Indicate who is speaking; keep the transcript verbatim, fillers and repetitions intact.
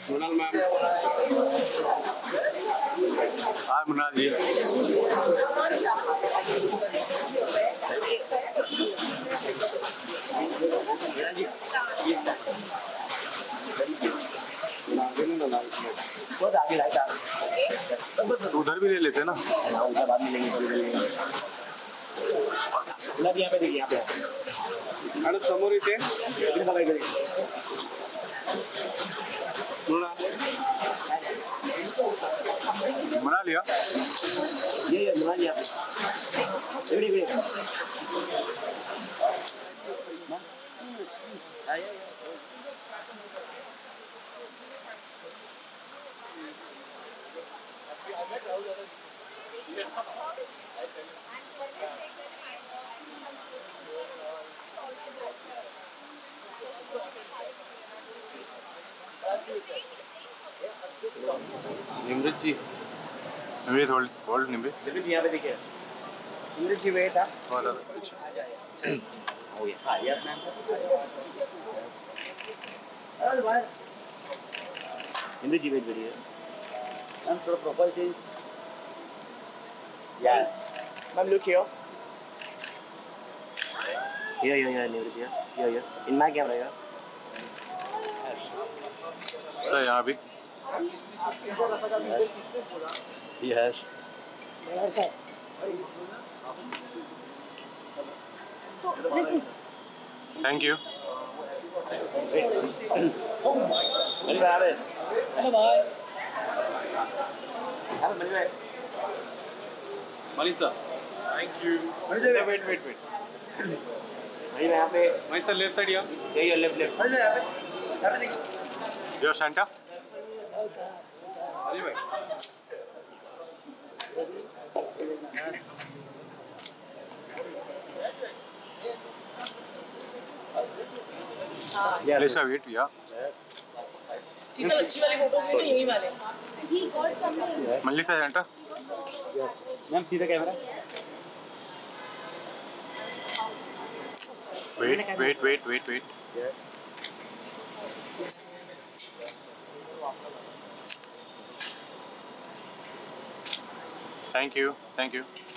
Speaker 1: Mrunal ma'am. Hi Mrunal ji.
Speaker 2: बहुत आगे light आ
Speaker 1: उधर भी ले लेते हैं ना।
Speaker 2: उधर बाद में लेंगे गुलाब यहाँ पे देखिए यहाँ पे
Speaker 1: आणि समोर इथे मना लिया
Speaker 2: ये ये मना लिया every way
Speaker 1: Nimrit ji Nimrit hold hold Nimrit
Speaker 2: Nimrit यहाँ पे देखिए निमृत जी वेट है
Speaker 1: बहुत अच्छा
Speaker 2: हो गया हाँ yes ma'am Nimrit ji wait करिए मैम थोड़ा profile change yes ma'am look here here here here Nimrit here here here in my camera here
Speaker 1: sir यहाँ भी
Speaker 2: yes
Speaker 1: thank you
Speaker 2: hello bye hello bye hello bye
Speaker 1: Manish sir thank you wait wait wait wait
Speaker 2: भाई मैं यहाँ पे
Speaker 1: Manish sir left side यहाँ
Speaker 2: यही है left left यहाँ पे यहाँ पे देखिए
Speaker 1: योर सेंटर अरे भाई
Speaker 2: या
Speaker 1: लेट्स वेट या
Speaker 3: सीधा अच्छी वाली फोटोज में यही वाले
Speaker 1: मल्लिका सेंटर
Speaker 2: मैम सीधा camera
Speaker 1: wait wait wait wait wait thank you thank you